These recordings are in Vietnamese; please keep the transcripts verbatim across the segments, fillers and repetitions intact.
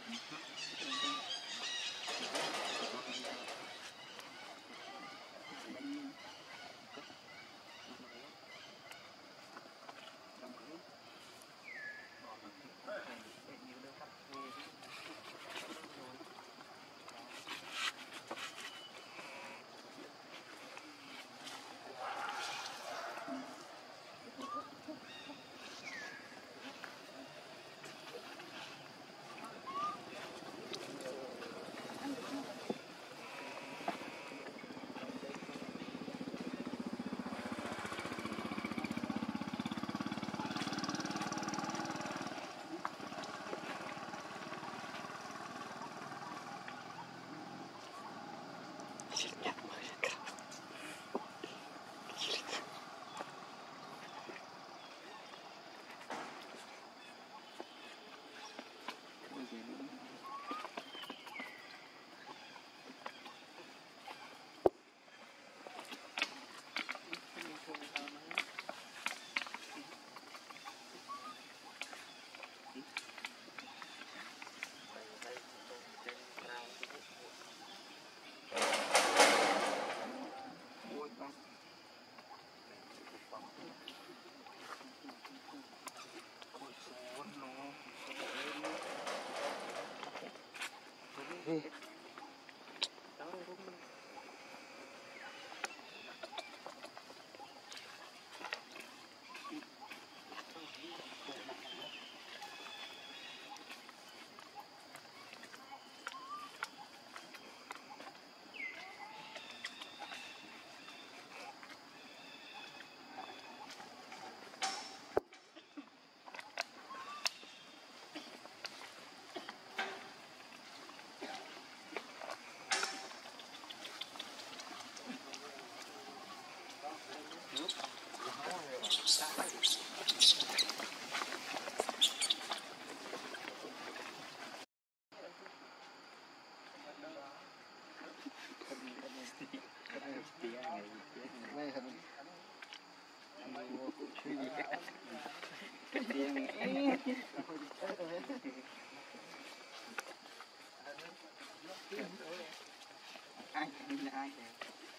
Ai là ai vậy?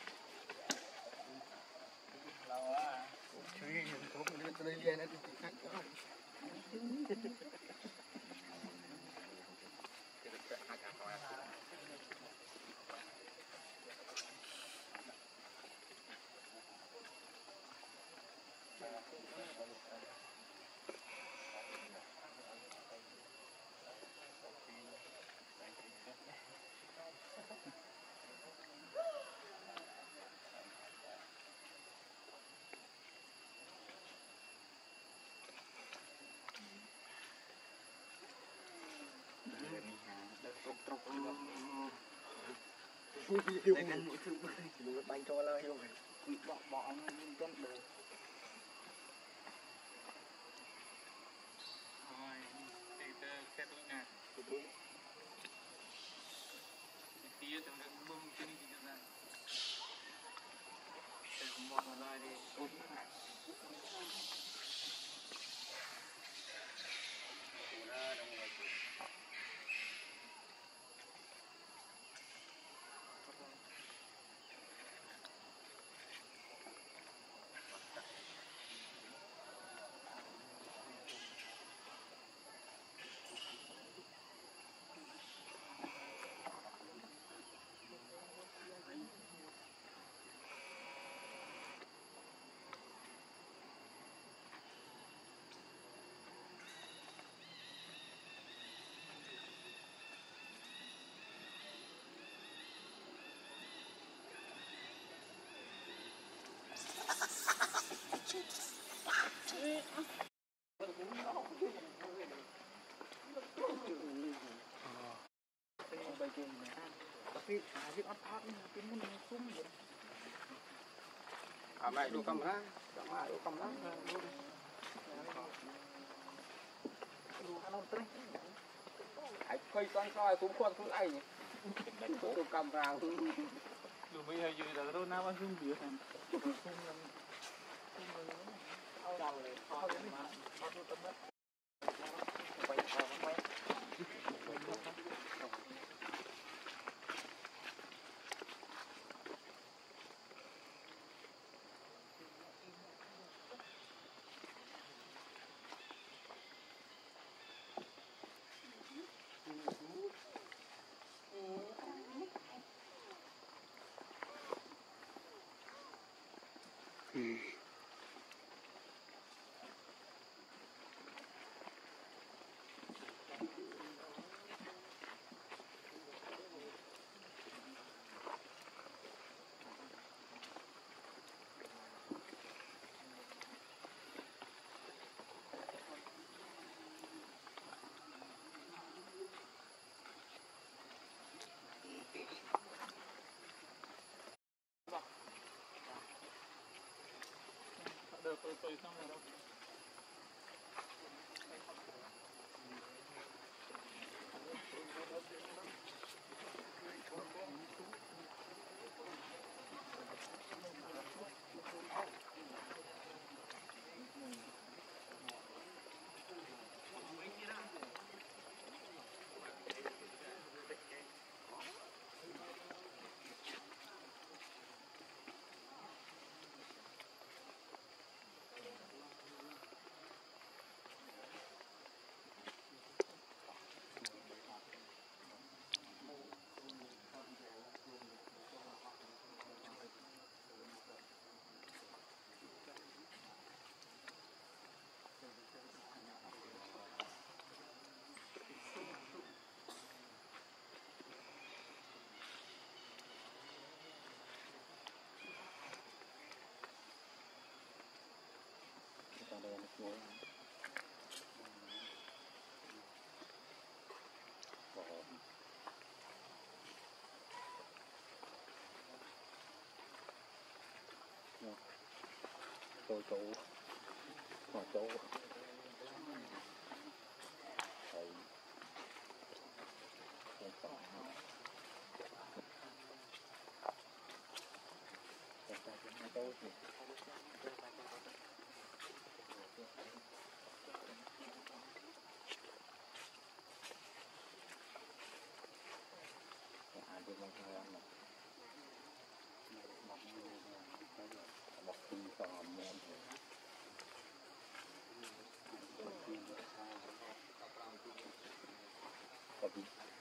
Lâu á. Chơi cũng đi tới đây nó chỉ khách đó. Đây là mũi thứ ba, mũi bánh cho lời rồi, quỵ bỏ bỏ nó lên cân được. Rồi, thì tôi sẽ tôi nè. Tí nữa tôi sẽ bơm cái này cho ra. Để không bỏ vào lời đi. Ôi lại. Ra đồng người. Tapi asyik apa ni? Timun musim je. À mày đu cầm lá, cầm đu cầm lá, đu ăn non tươi. Ai khơi con soi cũng quan cũng ai nhỉ? Đu cầm vào. Đu bây giờ là đâu nào ăn chung bữa thằng. Chung làm, chung làm. Ao đầu này, ao cái mà, ao đu cầm đất. Quay quay quay. Chỗ chỗ mà chỗ thầy không phải không phải cái chỗ gì ai đi mang theo ăn mà một khi còn mềm tapi